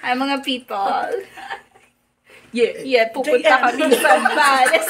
Ay, mga people. Yeah, pupunta kami sa Zambales.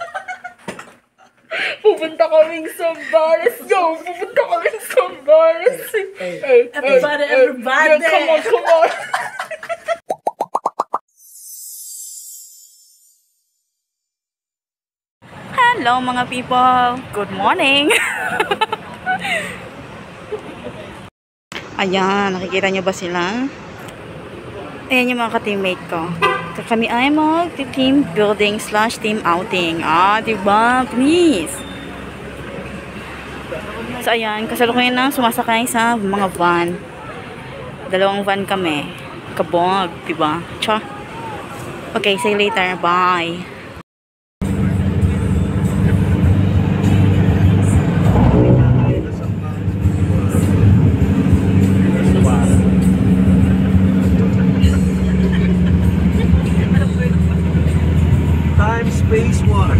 Pupunta kami sa Zambales. Yo, pupunta kami sa Zambales. Everybody. Yeah, come on. Hello mga people. Good morning. Ayan, nakikita nyo ba sila? Ayan yung mga ka-teammate ko. So, kami ay mag-team building / team outing. Diba? Please. So, ayan. Kasalukuyan na sumasakay sa mga van. 2 van kami. Kabog, diba? Cha. Okay, see you later. Bye. Space one.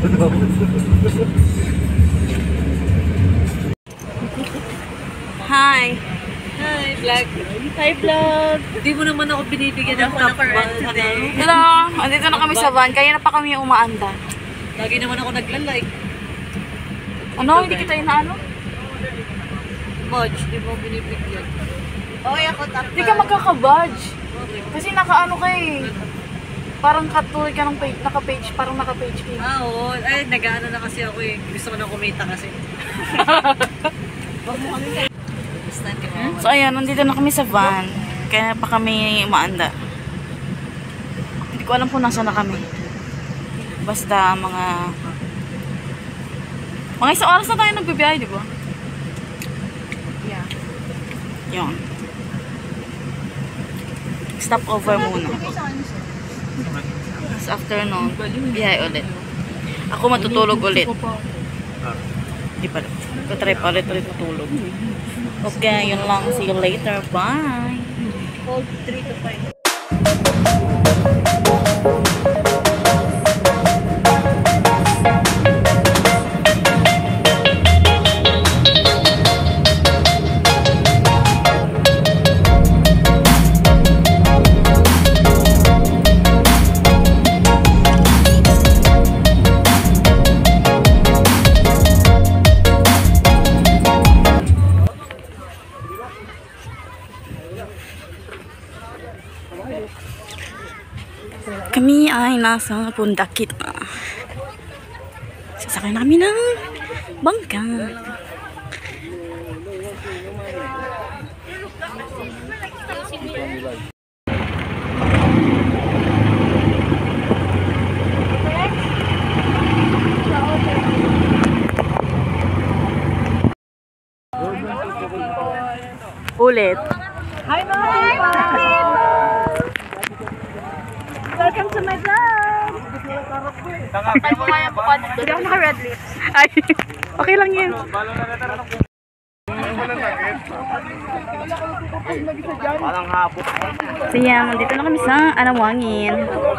Hi. Hi, vlog. Hi, vlog. Di mo naman ako binibigyan ng top van today. Hello. Andito na kami sa van. Kaya na pa kami umaanda. Lagi naman ako nagla-like. Ano? Hindi kita inaano? Badge, di mo binibigyan. Okay, ako top Hindi ka magkaka-badge. Kasi nakaano ka eh. Parang katuloy ka ng page, naka-page, parang naka-page ka. Oo. Ay, nag-ano na kasi ako eh. Gusto ko na kumita kasi. Wag mo kami. So ayan, nandito na kami sa van. Kaya pa kami umaanda. Hindi ko alam kung nasa na kami. Basta mga isang oras na tayo nagbibiyahe, di ba? Yeah. Yun. Stop over muna. Sa afternoon, biyahe ulit. Ako matutulog ulit. Di pala. Katry pa ulit matulog. Okay, yun lang. See you later. Bye! Hold 3 to 5. Kami ay nasa Pundakit na. Sasakay na kami ng bangka. Ulit. Hi, mga welcome to my vlog! Tayo mo nga yung bukod. Hindi ako naka-red lips. Ay, okay lang yun. Parang hapon. So yan, nandito na kami sa Anawangin.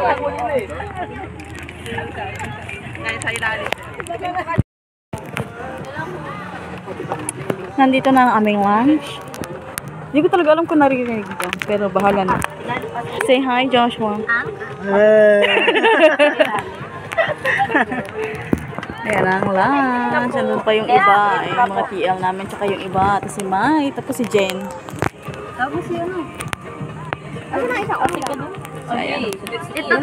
Nandito na ang aming lunch. Hindi ko talaga alam kung narinig ko. Pero bahala na. Say hi, Joshua. Ayan ang lunch. Andun pa yung iba. Yung mga TL namin. Tsaka yung iba. Tapos si Mai. Tapos si Jen. Tapos si ano? Ano na isang optik ko doon? Ayan. Ito.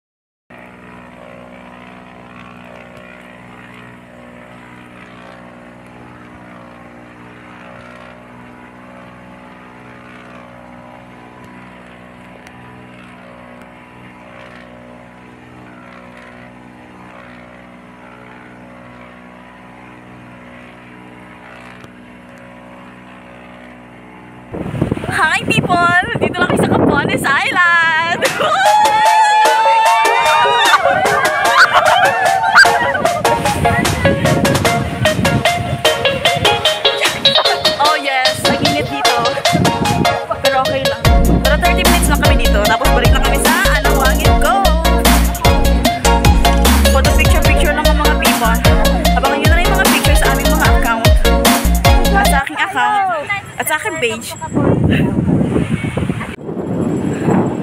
Hi people! Dito lang kami sa Capones Island! Oh yes, ang init dito. Pero okay lang. Pero 30 minutes lang kami dito. Tapos balik lang kami sa Anawangin Go! Photo picture lang ang mga people. Abangan nyo na rin yung mga pictures sa aming mga account. At sa aking account. At sa aking page.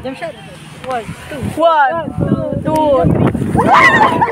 Jump shot. 1, 2. 1, 2, 3.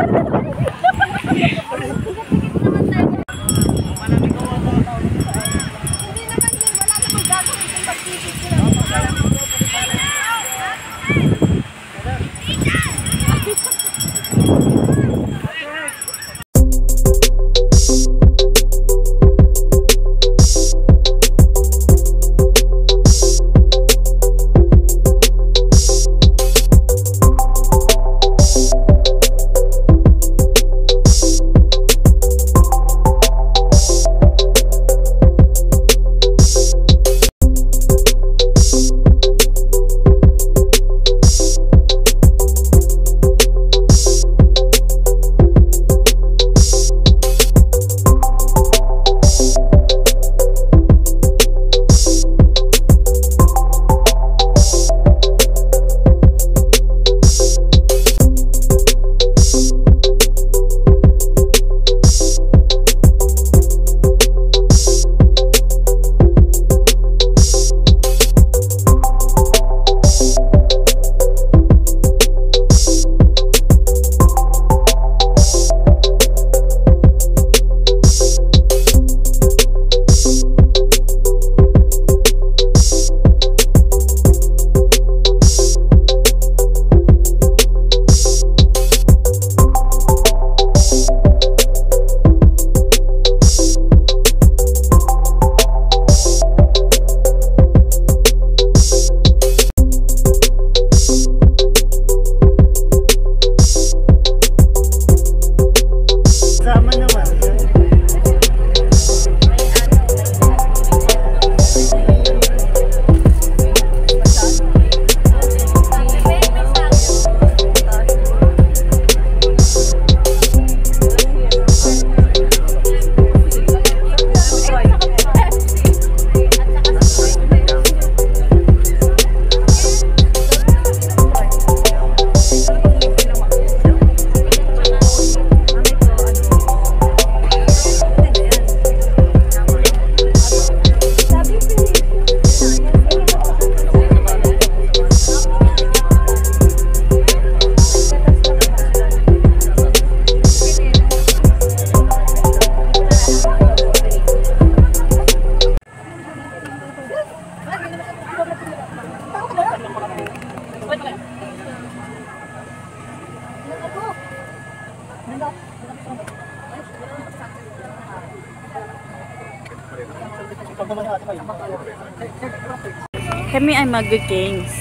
Kami ay mag-games.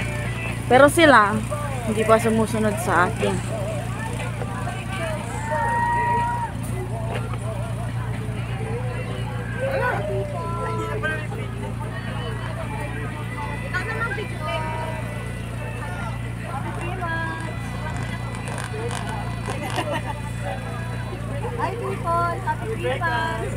Pero sila, hindi pa sumusunod sa akin. Hi people, happy Christmas!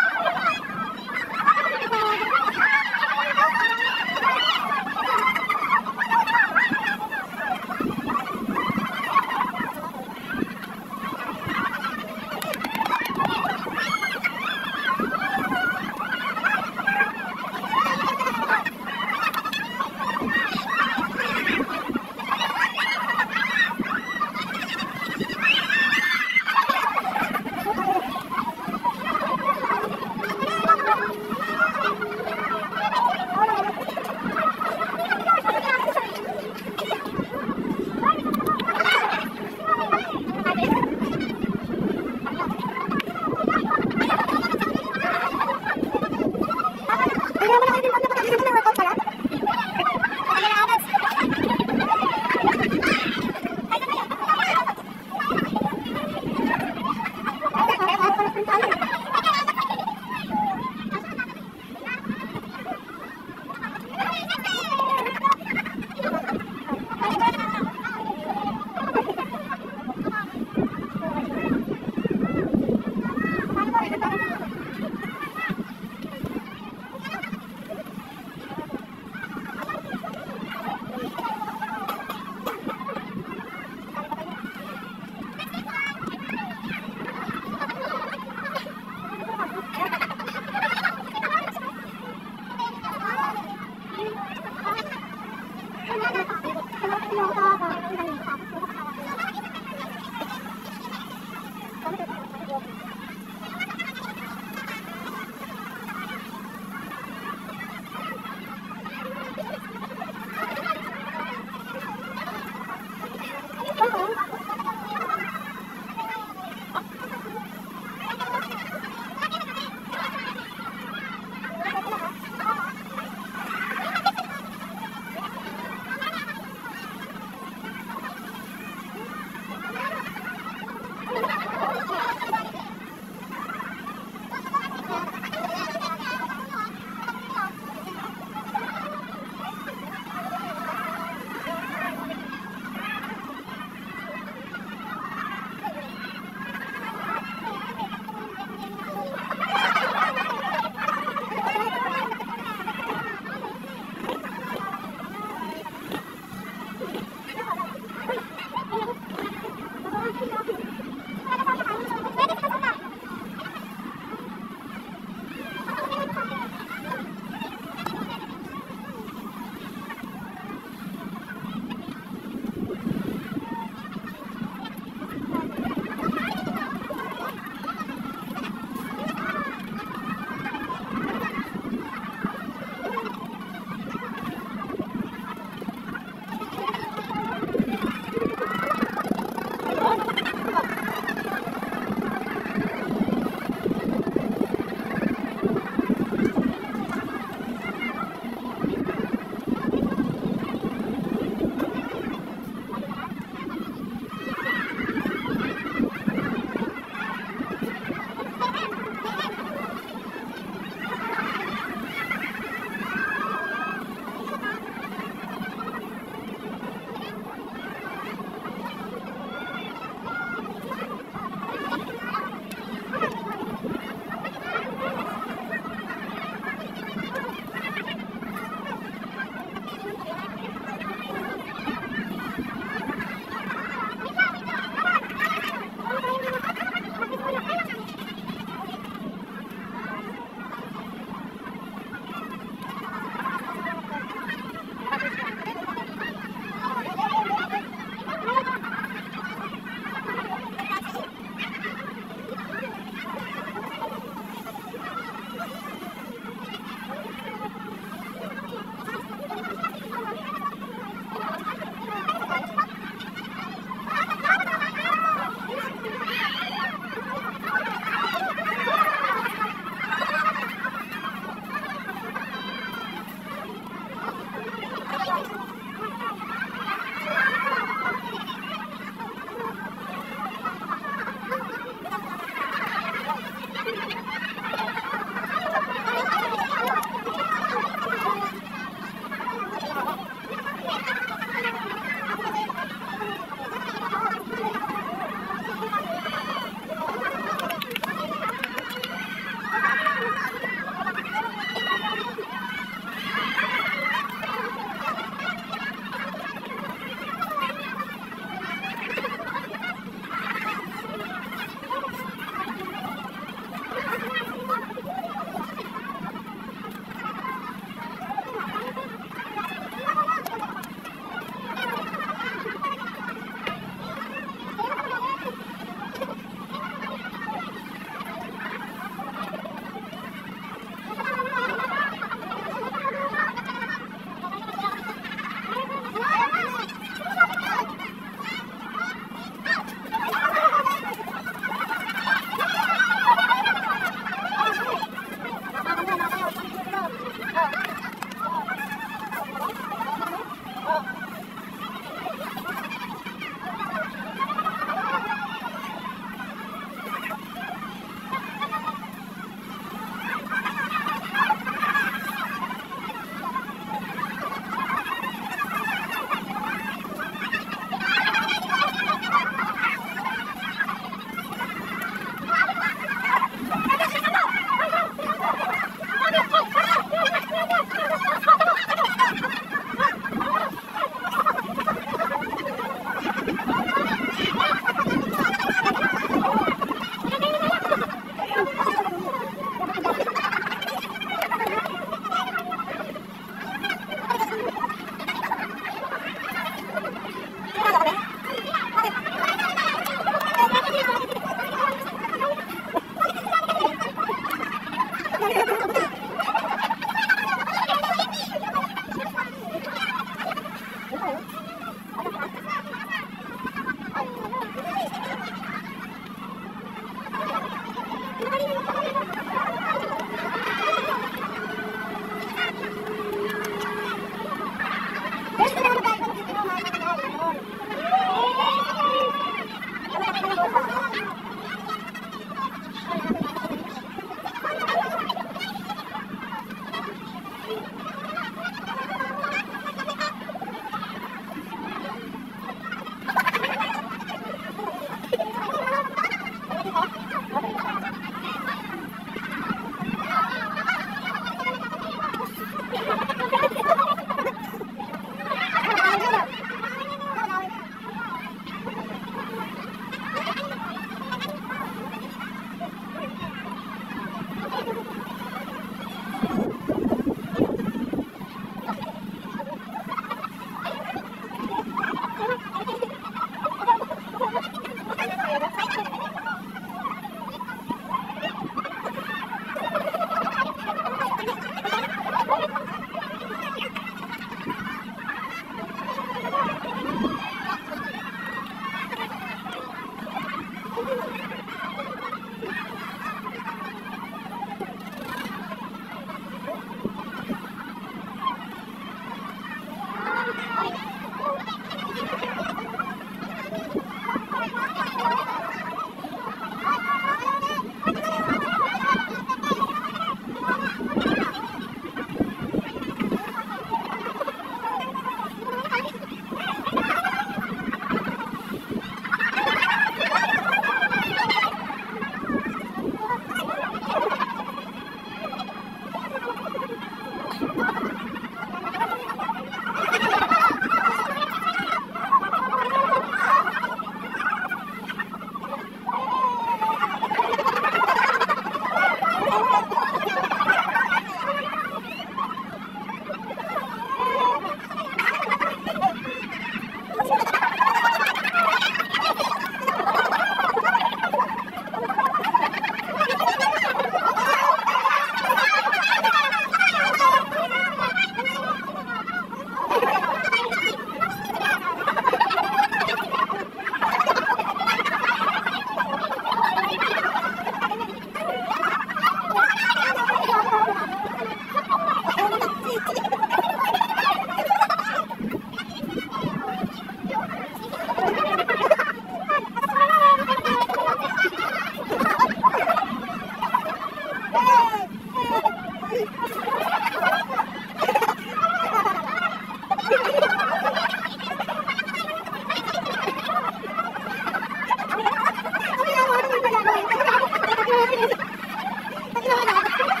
Thank you.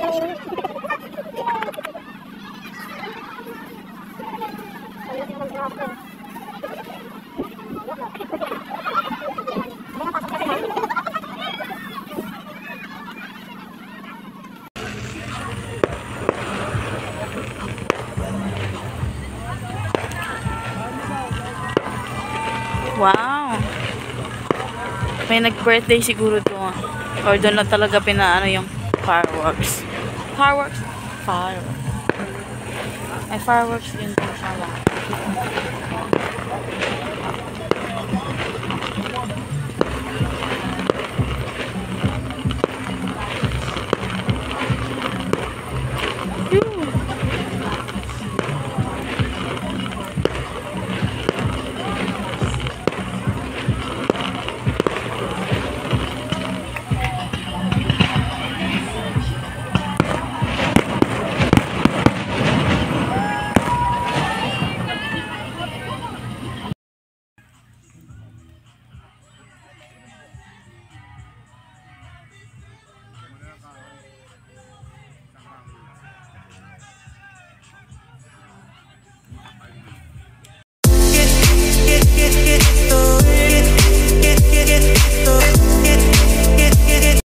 Wow! May nag-birthday siguro doon. Or doon lang talaga pinaano yung fireworks. Fireworks? Fireworks. May fireworks din doon sa mga.